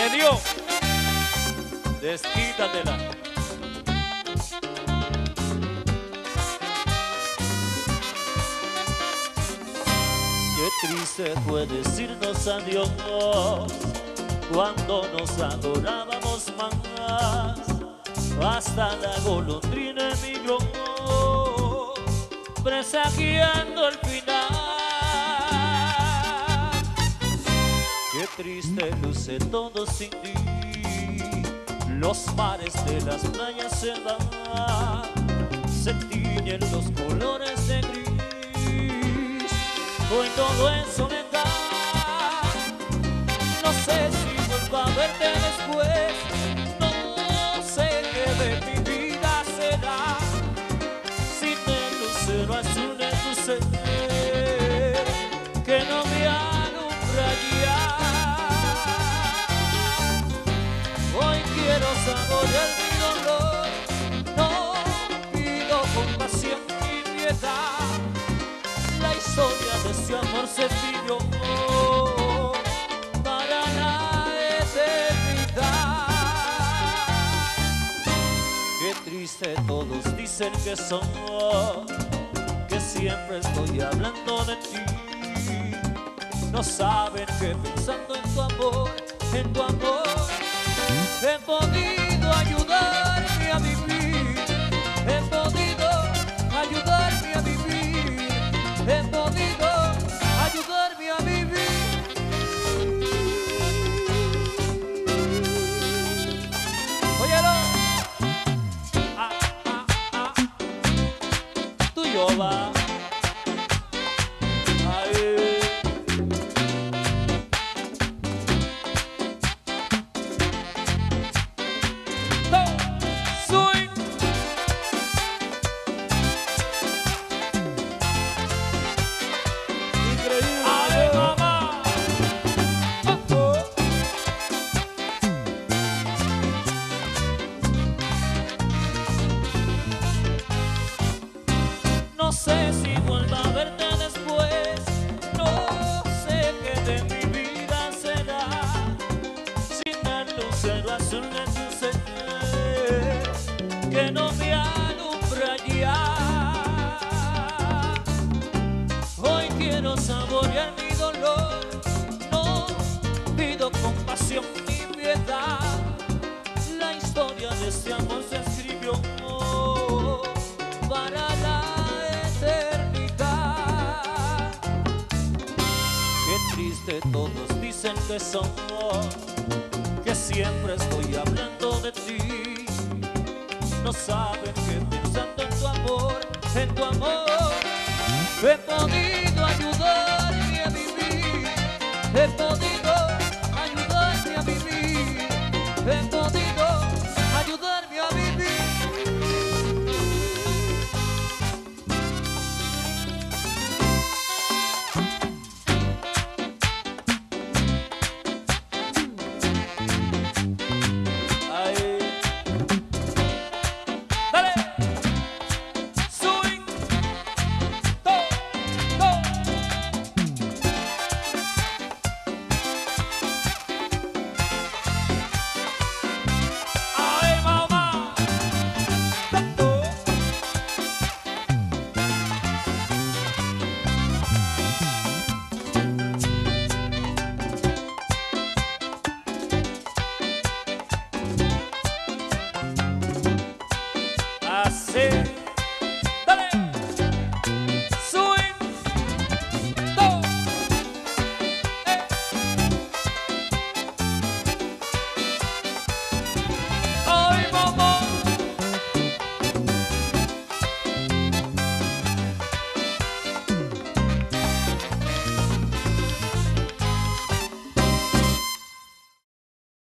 te dio, desquítatela. Qué triste fue decirnos adiós cuando nos adorábamos más. Hasta la golondrina emigró, presagiando el final. Qué triste luce todo sin ti, los mares de las playas se van, se tiñen los colores de gris, hoy todo es soledad. No sé si vuelvo a verte después, no sé qué de mi vida será, sin el lucero azul de tu ser, que no me alumbra ya. Hoy quiero saborear mi dolor, no pido compasión ni piedad. La historia de ese amor se escribió para la eternidad. Qué triste todos dicen que son, que siempre estoy hablando de ti. No saben que pensando en tu amor, he podido ayudarme a vivir, he podido ayudarme a vivir, he podido ayudarme a vivir. Óyelo, tú y yo va. No sé si vuelva a verte después, no sé qué de mi vida será, sin el lucero azul de tu ser, que no me alumbra ya. Hoy quiero saborear mi dolor, no pido compasión ni piedad. La historia de este amor se escribió para la eternidad. Qué triste todos dicen que son, que siempre estoy hablando de ti. No saben que pensando en tu amor, he podido